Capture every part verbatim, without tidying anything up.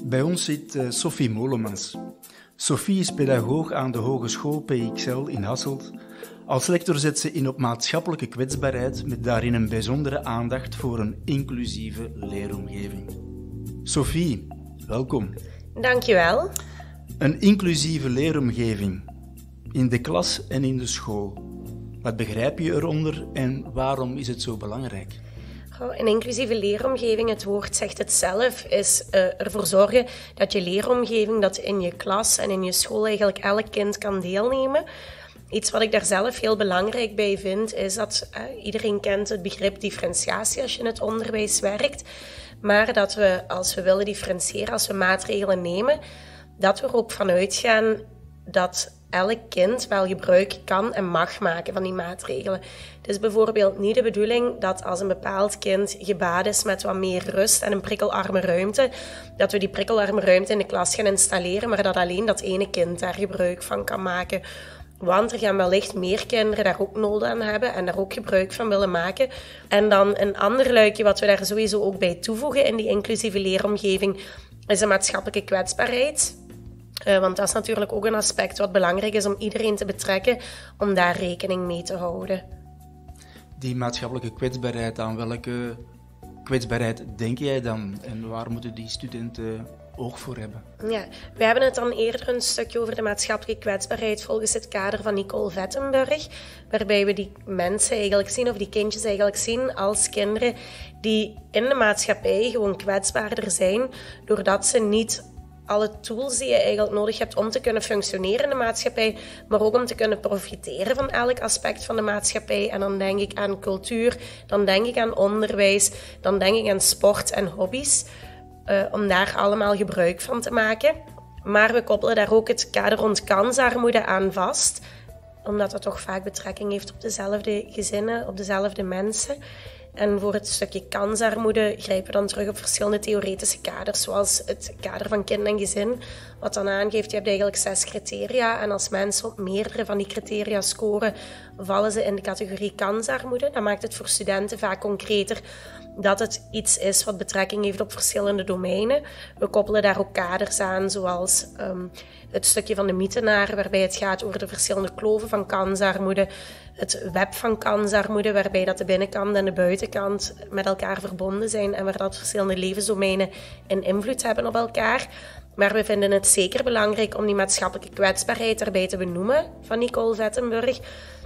Bij ons zit uh, Sophie Molemans. Sophie is pedagoog aan de Hogeschool P X L in Hasselt. Als lector zet ze in op maatschappelijke kwetsbaarheid met daarin een bijzondere aandacht voor een inclusieve leeromgeving. Sophie, welkom. Dankjewel. Een inclusieve leeromgeving in de klas en in de school. Wat begrijp je eronder en waarom is het zo belangrijk? Een inclusieve leeromgeving, het woord zegt het zelf, is uh, ervoor zorgen dat je leeromgeving, dat in je klas en in je school eigenlijk elk kind kan deelnemen. Iets wat ik daar zelf heel belangrijk bij vind, is dat uh, iedereen kent het begrip differentiatie als je in het onderwijs werkt. Maar dat we, als we willen differentiëren, als we maatregelen nemen, dat we er ook vanuit gaan dat elk kind wel gebruik kan en mag maken van die maatregelen. Het is bijvoorbeeld niet de bedoeling dat als een bepaald kind gebaat is met wat meer rust en een prikkelarme ruimte, dat we die prikkelarme ruimte in de klas gaan installeren, maar dat alleen dat ene kind daar gebruik van kan maken. Want er gaan wellicht meer kinderen daar ook nood aan hebben en daar ook gebruik van willen maken. En dan een ander luikje wat we daar sowieso ook bij toevoegen in die inclusieve leeromgeving is de maatschappelijke kwetsbaarheid. Uh, want dat is natuurlijk ook een aspect wat belangrijk is om iedereen te betrekken, om daar rekening mee te houden. Die maatschappelijke kwetsbaarheid, aan welke kwetsbaarheid denk jij dan? En waar moeten die studenten oog voor hebben? Ja, we hebben het dan eerder een stukje over de maatschappelijke kwetsbaarheid volgens het kader van Nicole Vettenberg, waarbij we die mensen eigenlijk zien, of die kindjes eigenlijk zien als kinderen die in de maatschappij gewoon kwetsbaarder zijn, doordat ze niet alle tools die je eigenlijk nodig hebt om te kunnen functioneren in de maatschappij, maar ook om te kunnen profiteren van elk aspect van de maatschappij. En dan denk ik aan cultuur, dan denk ik aan onderwijs, dan denk ik aan sport en hobby's, uh, om daar allemaal gebruik van te maken. Maar we koppelen daar ook het kader rond kansarmoede aan vast, omdat dat toch vaak betrekking heeft op dezelfde gezinnen, op dezelfde mensen. En voor het stukje kansarmoede grijpen we dan terug op verschillende theoretische kaders, zoals het kader van kind en gezin, wat dan aangeeft, je hebt eigenlijk zes criteria en als mensen op meerdere van die criteria scoren, vallen ze in de categorie kansarmoede. Dat maakt het voor studenten vaak concreter dat het iets is wat betrekking heeft op verschillende domeinen. We koppelen daar ook kaders aan, zoals um, het stukje van de Mythenaar, waarbij het gaat over de verschillende kloven van kansarmoede, het web van kansarmoede, waarbij dat de binnenkant en de buitenkant met elkaar verbonden zijn en waar dat verschillende levensdomeinen een invloed hebben op elkaar. Maar we vinden het zeker belangrijk om die maatschappelijke kwetsbaarheid erbij te benoemen van Nicole Vettenberg,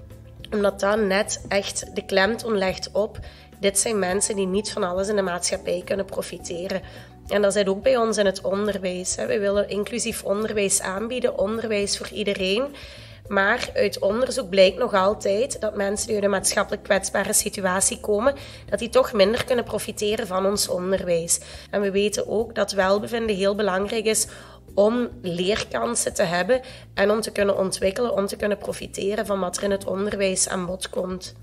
omdat dat net echt de klemtoon legt op, dit zijn mensen die niet van alles in de maatschappij kunnen profiteren. En dat zit ook bij ons in het onderwijs. We willen inclusief onderwijs aanbieden, onderwijs voor iedereen. Maar uit onderzoek blijkt nog altijd dat mensen die uit een maatschappelijk kwetsbare situatie komen, dat die toch minder kunnen profiteren van ons onderwijs. En we weten ook dat welbevinden heel belangrijk is om leerkansen te hebben en om te kunnen ontwikkelen, om te kunnen profiteren van wat er in het onderwijs aan bod komt.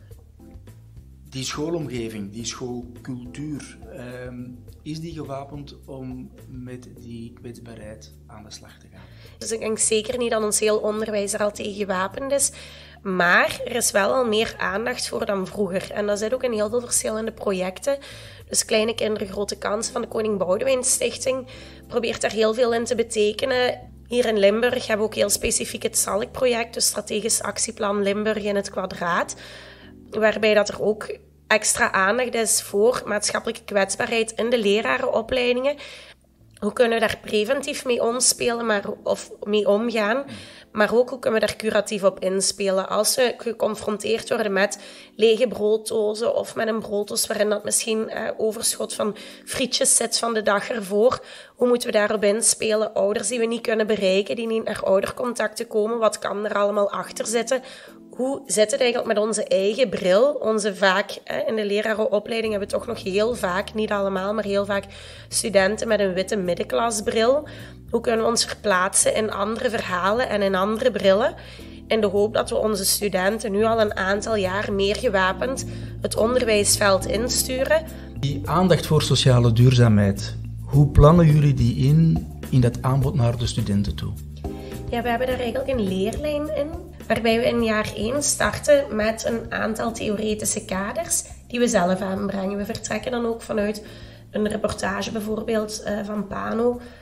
Die schoolomgeving, die schoolcultuur, uh, is die gewapend om met die kwetsbaarheid aan de slag te gaan? Dus ik denk zeker niet dat ons heel onderwijs er al tegen gewapend is. Maar er is wel al meer aandacht voor dan vroeger. En dat zit ook in heel veel verschillende projecten. Dus Kleine Kinderen, Grote Kansen van de Koning Boudewijn Stichting probeert daar heel veel in te betekenen. Hier in Limburg hebben we ook heel specifiek het S A L C-project, dus Strategisch Actieplan Limburg in het Kwadraat, waarbij dat er ook extra aandacht is voor maatschappelijke kwetsbaarheid in de lerarenopleidingen. Hoe kunnen we daar preventief mee omspelen, maar, of mee omgaan? Maar ook hoe kunnen we daar curatief op inspelen? Als we geconfronteerd worden met lege brooddozen of met een brooddoos waarin dat misschien eh, overschot van frietjes zit van de dag ervoor, hoe moeten we daarop inspelen? Ouders die we niet kunnen bereiken, die niet naar oudercontacten komen, wat kan er allemaal achter zitten? Hoe zit het eigenlijk met onze eigen bril? Onze vaak, eh, in de lerarenopleiding hebben we toch nog heel vaak, niet allemaal, maar heel vaak studenten met een witte middenklasbril. Hoe kunnen we ons verplaatsen in andere verhalen en in andere brillen? In de hoop dat we onze studenten nu al een aantal jaar meer gewapend het onderwijsveld insturen. Die aandacht voor sociale duurzaamheid, hoe plannen jullie die in, in dat aanbod naar de studenten toe? Ja, we hebben daar eigenlijk een leerlijn in, waarbij we in jaar één starten met een aantal theoretische kaders die we zelf aanbrengen. We vertrekken dan ook vanuit een reportage bijvoorbeeld uh, van Pano,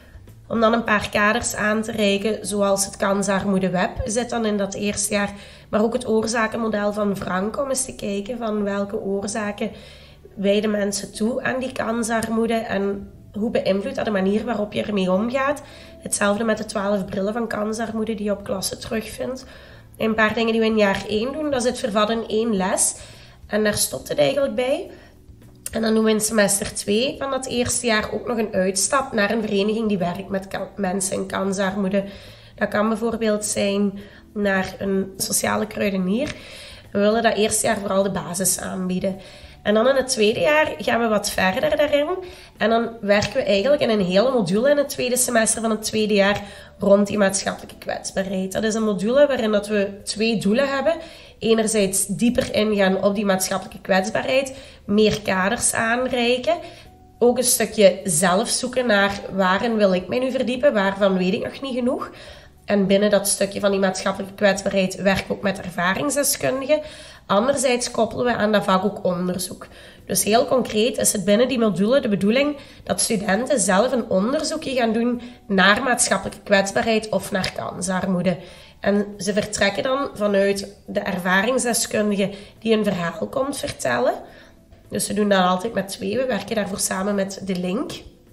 om dan een paar kaders aan te reiken, zoals het kansarmoedeweb zit dan in dat eerste jaar, maar ook het oorzakenmodel van Frank, om eens te kijken van welke oorzaken wijden mensen toe aan die kansarmoede en hoe beïnvloedt dat de manier waarop je ermee omgaat. Hetzelfde met de twaalf brillen van kansarmoede die je op klasse terugvindt. En een paar dingen die we in jaar één doen, dat is het vervat in één les. En daar stopt het eigenlijk bij. En dan doen we in semester twee van dat eerste jaar ook nog een uitstap naar een vereniging die werkt met mensen in kansarmoede. Dat kan bijvoorbeeld zijn naar een sociale kruidenier. We willen dat eerste jaar vooral de basis aanbieden. En dan in het tweede jaar gaan we wat verder daarin. En dan werken we eigenlijk in een hele module in het tweede semester van het tweede jaar rond die maatschappelijke kwetsbaarheid. Dat is een module waarin dat we twee doelen hebben. Enerzijds dieper ingaan op die maatschappelijke kwetsbaarheid, meer kaders aanreiken. Ook een stukje zelf zoeken naar waarin wil ik mij nu verdiepen, waarvan weet ik nog niet genoeg. En binnen dat stukje van die maatschappelijke kwetsbaarheid werken we ook met ervaringsdeskundigen. Anderzijds koppelen we aan dat vak ook onderzoek. Dus heel concreet is het binnen die module de bedoeling dat studenten zelf een onderzoekje gaan doen naar maatschappelijke kwetsbaarheid of naar kansarmoede. En ze vertrekken dan vanuit de ervaringsdeskundige die een verhaal komt vertellen. Dus we doen dat altijd met twee. We werken daarvoor samen met de Link.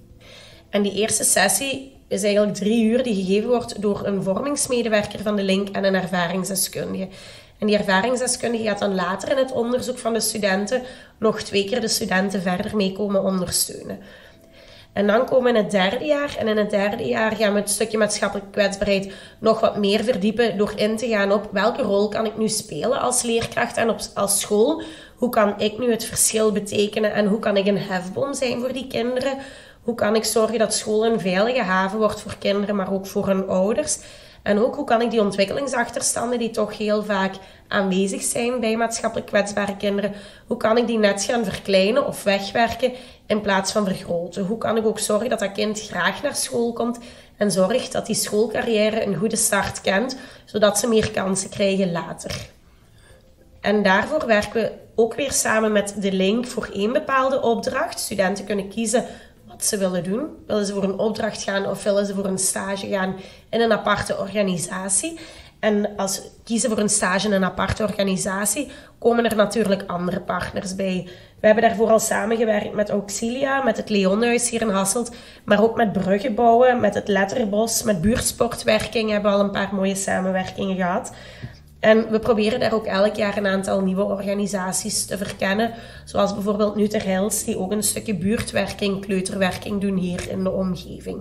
En die eerste sessie is eigenlijk drie uur die gegeven wordt door een vormingsmedewerker van de Link en een ervaringsdeskundige. En die ervaringsdeskundige gaat dan later in het onderzoek van de studenten nog twee keer de studenten verder mee komen ondersteunen. En dan komen we in het derde jaar. En in het derde jaar gaan we het stukje maatschappelijke kwetsbaarheid nog wat meer verdiepen door in te gaan op welke rol kan ik nu spelen als leerkracht en op, als school. Hoe kan ik nu het verschil betekenen en hoe kan ik een hefboom zijn voor die kinderen? Hoe kan ik zorgen dat school een veilige haven wordt voor kinderen, maar ook voor hun ouders? En ook hoe kan ik die ontwikkelingsachterstanden die toch heel vaak aanwezig zijn bij maatschappelijk kwetsbare kinderen, hoe kan ik die net gaan verkleinen of wegwerken in plaats van vergroten? Hoe kan ik ook zorgen dat dat kind graag naar school komt en zorgt dat die schoolcarrière een goede start kent, zodat ze meer kansen krijgen later? En daarvoor werken we ook weer samen met de Link voor één bepaalde opdracht. Studenten kunnen kiezen wat ze willen doen. Willen ze voor een opdracht gaan of willen ze voor een stage gaan in een aparte organisatie? En als ze kiezen voor een stage in een aparte organisatie, komen er natuurlijk andere partners bij. We hebben daarvoor al samengewerkt met Auxilia, met het Leonhuis hier in Hasselt, maar ook met Bruggenbouwen, met het Letterbos, met buurtsportwerking hebben we al een paar mooie samenwerkingen gehad. En we proberen daar ook elk jaar een aantal nieuwe organisaties te verkennen. Zoals bijvoorbeeld Nu ter Heils, die ook een stukje buurtwerking, kleuterwerking doen hier in de omgeving.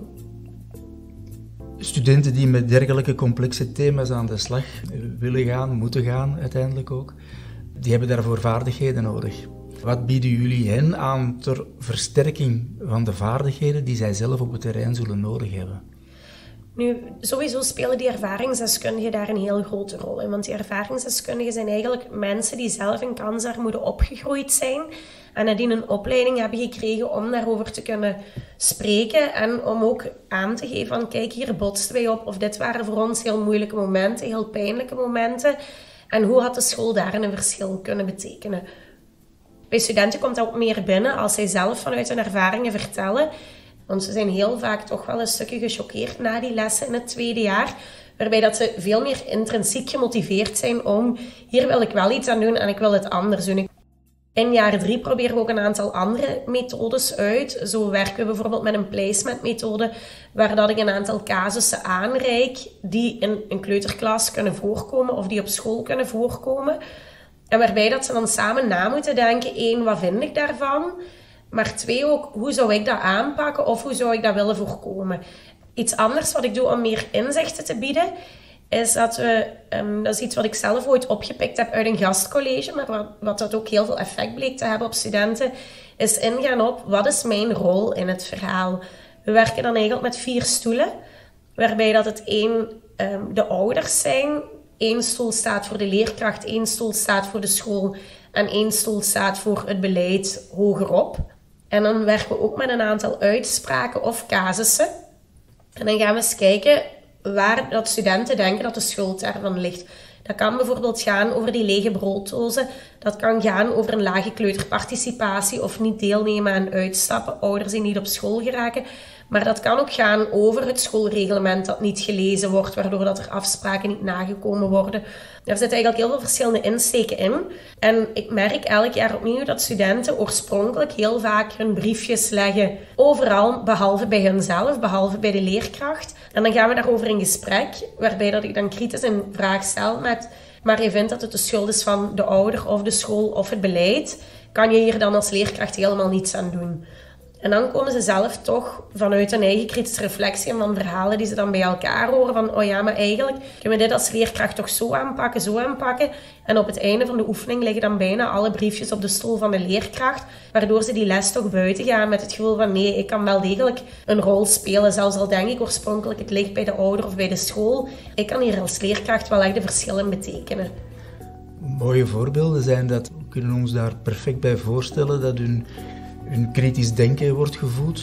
Studenten die met dergelijke complexe thema's aan de slag willen gaan, moeten gaan uiteindelijk ook, die hebben daarvoor vaardigheden nodig. Wat bieden jullie hen aan ter versterking van de vaardigheden die zij zelf op het terrein zullen nodig hebben? Nu, sowieso spelen die ervaringsdeskundigen daar een heel grote rol in. Want die ervaringsdeskundigen zijn eigenlijk mensen die zelf in kansarmoede opgegroeid zijn en nadien een opleiding hebben gekregen om daarover te kunnen spreken en om ook aan te geven van kijk, hier botsten wij op of dit waren voor ons heel moeilijke momenten, heel pijnlijke momenten en hoe had de school daarin een verschil kunnen betekenen. Bij studenten komt dat ook meer binnen als zij zelf vanuit hun ervaringen vertellen. Want ze zijn heel vaak toch wel een stukje gechoqueerd na die lessen in het tweede jaar. Waarbij dat ze veel meer intrinsiek gemotiveerd zijn om hier wil ik wel iets aan doen en ik wil het anders doen. In jaar drie proberen we ook een aantal andere methodes uit. Zo werken we bijvoorbeeld met een placement methode waar dat ik een aantal casussen aanreik die in een kleuterklas kunnen voorkomen of die op school kunnen voorkomen. En waarbij dat ze dan samen na moeten denken, één, wat vind ik daarvan? Maar twee ook, hoe zou ik dat aanpakken of hoe zou ik dat willen voorkomen? Iets anders wat ik doe om meer inzichten te bieden, is dat we, um, dat is iets wat ik zelf ooit opgepikt heb uit een gastcollege, maar wat, wat dat ook heel veel effect bleek te hebben op studenten, is ingaan op wat is mijn rol in het verhaal. We werken dan eigenlijk met vier stoelen, waarbij dat het één um, de ouders zijn, één stoel staat voor de leerkracht, één stoel staat voor de school en één stoel staat voor het beleid hogerop. En dan werken we ook met een aantal uitspraken of casussen. En dan gaan we eens kijken waar dat studenten denken dat de schuld daarvan ligt. Dat kan bijvoorbeeld gaan over die lege brooddozen. Dat kan gaan over een lage kleuterparticipatie of niet deelnemen aan uitstappen, ouders die niet op school geraken. Maar dat kan ook gaan over het schoolreglement dat niet gelezen wordt, waardoor dat er afspraken niet nagekomen worden. Er zitten eigenlijk heel veel verschillende insteken in. En ik merk elk jaar opnieuw dat studenten oorspronkelijk heel vaak hun briefjes leggen. Overal, behalve bij hunzelf, behalve bij de leerkracht. En dan gaan we daarover in gesprek, waarbij dat ik dan kritisch een vraag stel met... Maar je vindt dat het de schuld is van de ouder of de school of het beleid. Kan je hier dan als leerkracht helemaal niets aan doen? En dan komen ze zelf toch vanuit hun eigen kritische reflectie en van verhalen die ze dan bij elkaar horen van oh ja, maar eigenlijk kunnen we dit als leerkracht toch zo aanpakken, zo aanpakken. En op het einde van de oefening liggen dan bijna alle briefjes op de stoel van de leerkracht, waardoor ze die les toch buiten gaan met het gevoel van nee, ik kan wel degelijk een rol spelen, zelfs al denk ik oorspronkelijk het ligt bij de ouder of bij de school. Ik kan hier als leerkracht wel echt de verschillen betekenen. Mooie voorbeelden zijn dat, we kunnen ons daar perfect bij voorstellen, dat hun... Hun kritisch denken wordt gevoed.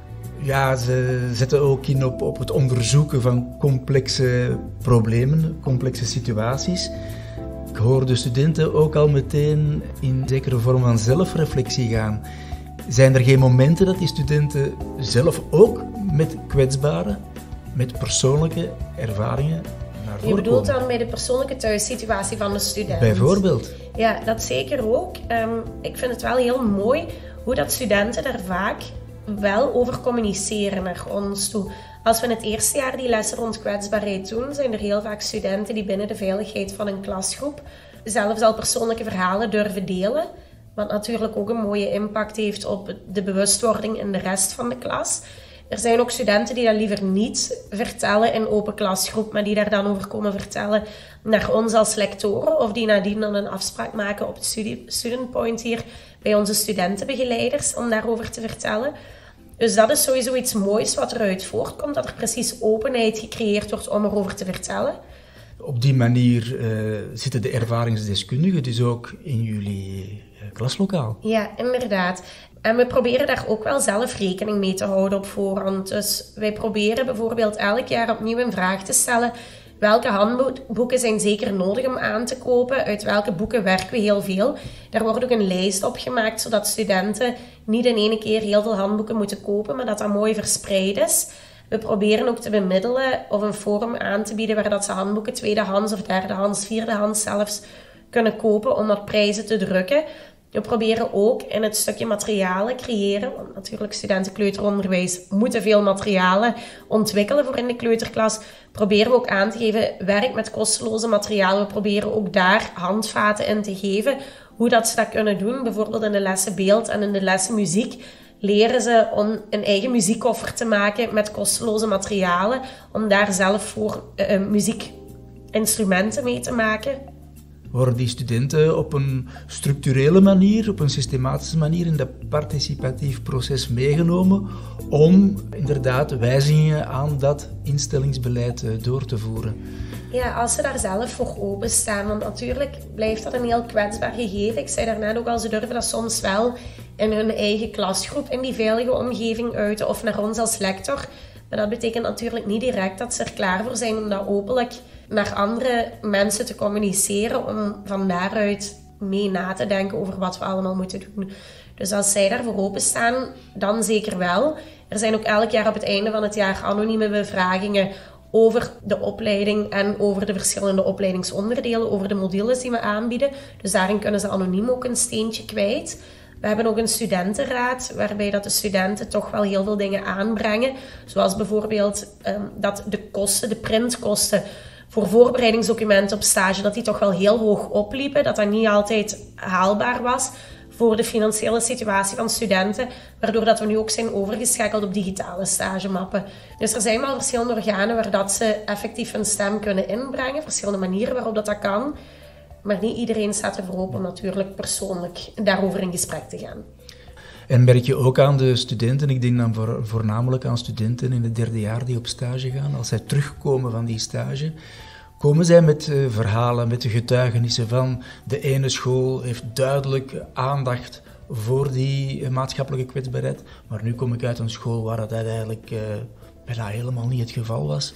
Ja, ze zetten ook in op, op het onderzoeken van complexe problemen, complexe situaties. Ik hoor de studenten ook al meteen in een zekere vorm van zelfreflectie gaan. Zijn er geen momenten dat die studenten zelf ook met kwetsbare, met persoonlijke ervaringen naar voren komen? Je bedoelt dan bij de persoonlijke thuissituatie van de student? Bijvoorbeeld. Ja, dat zeker ook. Um, ik vind het wel heel mooi hoe dat studenten daar vaak wel over communiceren naar ons toe. Als we in het eerste jaar die lessen rond kwetsbaarheid doen, zijn er heel vaak studenten die binnen de veiligheid van een klasgroep zelfs al persoonlijke verhalen durven delen. Wat natuurlijk ook een mooie impact heeft op de bewustwording in de rest van de klas. Er zijn ook studenten die dat liever niet vertellen in open klasgroep, maar die daar dan over komen vertellen naar ons als lectoren, of die nadien dan een afspraak maken op het studie, Student Point hier bij onze studentenbegeleiders om daarover te vertellen. Dus dat is sowieso iets moois wat eruit voortkomt, dat er precies openheid gecreëerd wordt om erover te vertellen. Op die manier uh, zitten de ervaringsdeskundigen dus ook in jullie uh, klaslokaal. Ja, inderdaad. En we proberen daar ook wel zelf rekening mee te houden op voorhand. Dus wij proberen bijvoorbeeld elk jaar opnieuw een vraag te stellen: welke handboeken zijn zeker nodig om aan te kopen? Uit welke boeken werken we heel veel? Daar wordt ook een lijst op gemaakt, zodat studenten niet in één keer heel veel handboeken moeten kopen, maar dat dat mooi verspreid is. We proberen ook te bemiddelen of een forum aan te bieden waar dat ze handboeken tweedehands of derdehands, vierdehands zelfs kunnen kopen om wat prijzen te drukken. We proberen ook in het stukje materialen creëren, want natuurlijk studenten kleuteronderwijs moeten veel materialen ontwikkelen voor in de kleuterklas. Proberen we ook aan te geven, werk met kosteloze materialen. We proberen ook daar handvaten in te geven, hoe dat ze dat kunnen doen. Bijvoorbeeld in de lessen beeld en in de lessen muziek leren ze om een eigen muziekkoffer te maken met kosteloze materialen, om daar zelf voor uh, muziekinstrumenten mee te maken. Worden die studenten op een structurele manier, op een systematische manier in dat participatief proces meegenomen om inderdaad wijzigingen aan dat instellingsbeleid door te voeren? Ja, als ze daar zelf voor openstaan, want natuurlijk blijft dat een heel kwetsbaar gegeven. Ik zei daarnet ook al, ze durven dat soms wel in hun eigen klasgroep in die veilige omgeving uiten of naar ons als lector. Maar dat betekent natuurlijk niet direct dat ze er klaar voor zijn om dat openlijk naar andere mensen te communiceren, om van daaruit mee na te denken over wat we allemaal moeten doen. Dus als zij daarvoor openstaan, dan zeker wel. Er zijn ook elk jaar op het einde van het jaar anonieme bevragingen over de opleiding en over de verschillende opleidingsonderdelen, over de modules die we aanbieden. Dus daarin kunnen ze anoniem ook een steentje kwijt. We hebben ook een studentenraad, waarbij dat de studenten toch wel heel veel dingen aanbrengen. Zoals bijvoorbeeld um, dat de kosten, de printkosten voor voorbereidingsdocumenten op stage, dat die toch wel heel hoog opliepen. Dat dat niet altijd haalbaar was voor de financiële situatie van studenten. Waardoor dat we nu ook zijn overgeschakeld op digitale stagemappen. Dus er zijn wel verschillende organen waar dat ze effectief hun stem kunnen inbrengen. Verschillende manieren waarop dat, dat kan. Maar niet iedereen staat ervoor open om natuurlijk persoonlijk daarover in gesprek te gaan. En merk je ook aan de studenten, ik denk dan voor, voornamelijk aan studenten in het derde jaar die op stage gaan, als zij terugkomen van die stage, komen zij met uh, verhalen, met de getuigenissen van de ene school heeft duidelijk aandacht voor die uh, maatschappelijke kwetsbaarheid, maar nu kom ik uit een school waar dat eigenlijk uh, bijna helemaal niet het geval was.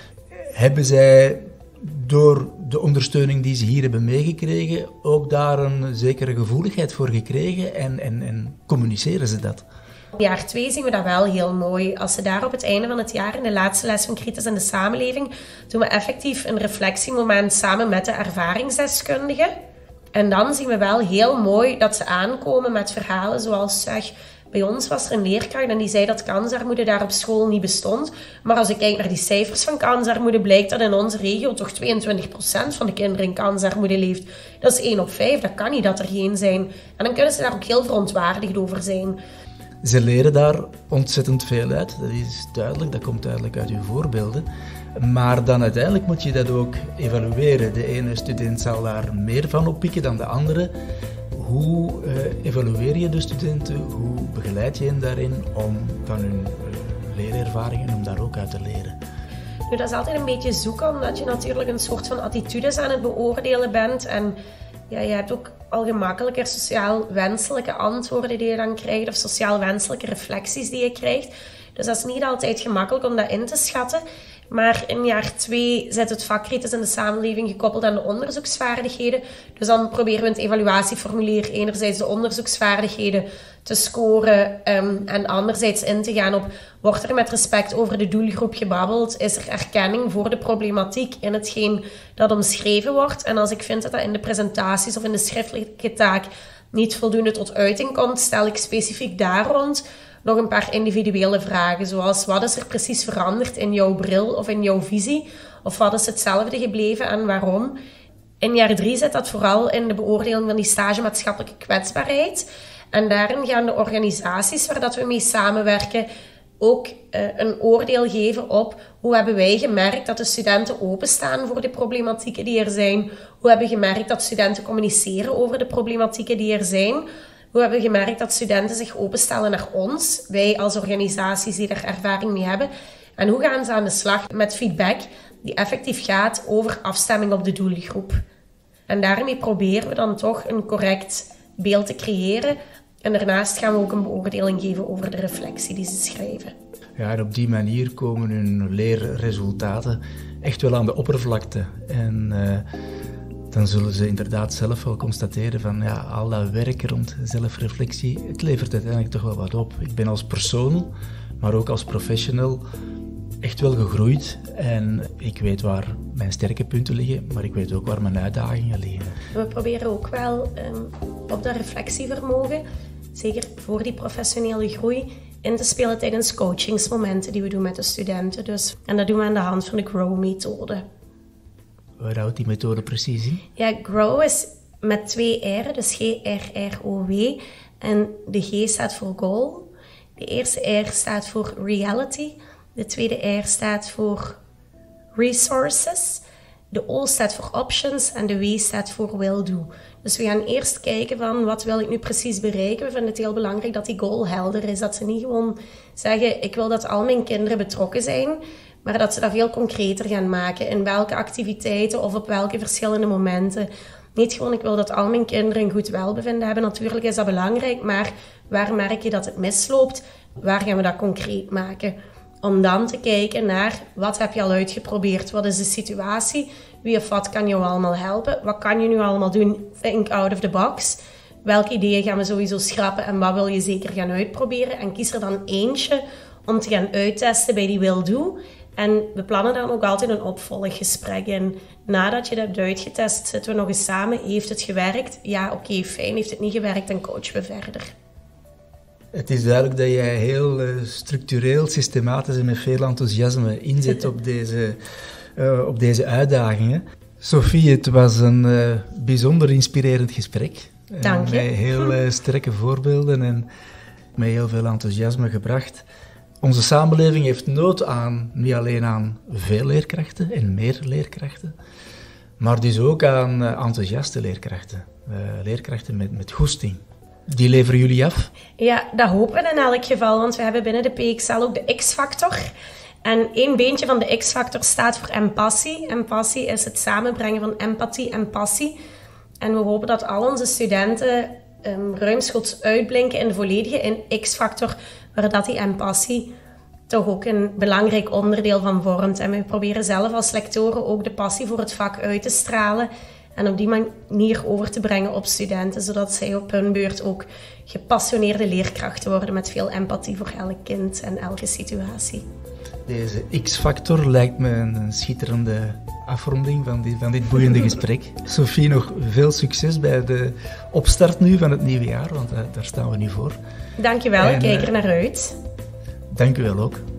Hebben zij door de ondersteuning die ze hier hebben meegekregen, ook daar een zekere gevoeligheid voor gekregen en, en, en communiceren ze dat? Jaar twee zien we dat wel heel mooi. Als ze daar op het einde van het jaar, in de laatste les van Kritisch in de Samenleving, doen we effectief een reflectiemoment samen met de ervaringsdeskundige. En dan zien we wel heel mooi dat ze aankomen met verhalen zoals, zeg, bij ons was er een leerkracht en die zei dat kansarmoede daar op school niet bestond. Maar als ik kijk naar die cijfers van kansarmoede, blijkt dat in onze regio toch tweeëntwintig procent van de kinderen in kansarmoede leeft. Dat is één op vijf, dat kan niet dat er geen zijn. En dan kunnen ze daar ook heel verontwaardigd over zijn. Ze leren daar ontzettend veel uit, dat is duidelijk, dat komt duidelijk uit uw voorbeelden. Maar dan uiteindelijk moet je dat ook evalueren. De ene student zal daar meer van oppikken dan de andere. Hoe uh, evalueer je de studenten? Hoe begeleid je hen daarin om van hun uh, leerervaringen, om daar ook uit te leren? Nu, dat is altijd een beetje zoeken, omdat je natuurlijk een soort van attitudes aan het beoordelen bent. En ja, je hebt ook al gemakkelijker sociaal wenselijke antwoorden die je dan krijgt, of sociaal wenselijke reflecties die je krijgt. Dus dat is niet altijd gemakkelijk om dat in te schatten. Maar in jaar twee zit het vak Kritisch in de Samenleving gekoppeld aan de onderzoeksvaardigheden. Dus dan proberen we in het evaluatieformulier enerzijds de onderzoeksvaardigheden te scoren um, en anderzijds in te gaan op, wordt er met respect over de doelgroep gebabbeld? Is er erkenning voor de problematiek in hetgeen dat omschreven wordt? En als ik vind dat dat in de presentaties of in de schriftelijke taak niet voldoende tot uiting komt, stel ik specifiek daar rond nog een paar individuele vragen, zoals wat is er precies veranderd in jouw bril of in jouw visie? Of wat is hetzelfde gebleven en waarom? In jaar drie zit dat vooral in de beoordeling van die stage maatschappelijke kwetsbaarheid. En daarin gaan de organisaties waar dat we mee samenwerken ook uh, een oordeel geven op hoe hebben wij gemerkt dat de studenten openstaan voor de problematieken die er zijn. Hoe hebben we gemerkt dat studenten communiceren over de problematieken die er zijn. Hoe hebben we gemerkt dat studenten zich openstellen naar ons, wij als organisaties die daar ervaring mee hebben. En hoe gaan ze aan de slag met feedback die effectief gaat over afstemming op de doelgroep. En daarmee proberen we dan toch een correct beeld te creëren. En daarnaast gaan we ook een beoordeling geven over de reflectie die ze schrijven. Ja, en op die manier komen hun leerresultaten echt wel aan de oppervlakte. En uh, dan zullen ze inderdaad zelf wel constateren van ja, al dat werk rond zelfreflectie, het levert uiteindelijk toch wel wat op. Ik ben als persoon, maar ook als professional echt wel gegroeid en ik weet waar mijn sterke punten liggen, maar ik weet ook waar mijn uitdagingen liggen. We proberen ook wel um, op dat reflectievermogen, zeker voor die professionele groei, in te spelen tijdens coachingsmomenten die we doen met de studenten. Dus, en dat doen we aan de hand van de GROW-methode. Waar houdt die methode precies in? Ja, GROW is met twee R, dus G R R O W. En de G staat voor goal. De eerste R staat voor reality. De tweede R staat voor resources. De O staat voor options en de W staat voor will do. Dus we gaan eerst kijken van wat wil ik nu precies bereiken. We vinden het heel belangrijk dat die goal helder is. Dat ze niet gewoon zeggen, ik wil dat al mijn kinderen betrokken zijn. Maar dat ze dat veel concreter gaan maken. In welke activiteiten of op welke verschillende momenten. Niet gewoon, ik wil dat al mijn kinderen een goed welbevinden hebben. Natuurlijk is dat belangrijk, maar waar merk je dat het misloopt? Waar gaan we dat concreet maken? Om dan te kijken naar, wat heb je al uitgeprobeerd? Wat is de situatie? Wie of wat kan jou allemaal helpen? Wat kan je nu allemaal doen? Think out of the box. Welke ideeën gaan we sowieso schrappen en wat wil je zeker gaan uitproberen? En kies er dan eentje om te gaan uittesten bij die will do. En we plannen dan ook altijd een opvolggesprek. En nadat je dat hebt uitgetest, zitten we nog eens samen. Heeft het gewerkt? Ja, oké, okay, fijn. Heeft het niet gewerkt? Dan coachen we verder. Het is duidelijk dat jij heel uh, structureel, systematisch en met veel enthousiasme inzet op deze, uh, op deze uitdagingen. Sophie, het was een uh, bijzonder inspirerend gesprek. Dank je. Uh, met heel uh, sterke voorbeelden en met heel veel enthousiasme gebracht. Onze samenleving heeft nood aan, niet alleen aan veel leerkrachten en meer leerkrachten, maar dus ook aan uh, enthousiaste leerkrachten. Uh, leerkrachten met, met goesting. Die leveren jullie af? Ja, dat hopen we in elk geval, want we hebben binnen de P X L ook de X-factor. En één beentje van de X-factor staat voor empassie. Empassie is het samenbrengen van empathie en passie. En we hopen dat al onze studenten um, ruimschoots uitblinken in de volledige in X-factor, waar dat die empassie toch ook een belangrijk onderdeel van vormt. En we proberen zelf als lectoren ook de passie voor het vak uit te stralen En op die manier over te brengen op studenten, zodat zij op hun beurt ook gepassioneerde leerkrachten worden met veel empathie voor elk kind en elke situatie. Deze X-factor lijkt me een schitterende afronding van dit, van dit boeiende gesprek. Sophie, nog veel succes bij de opstart nu van het nieuwe jaar, want uh, daar staan we nu voor. Dankjewel, ik kijk er naar uit. Dank u wel ook.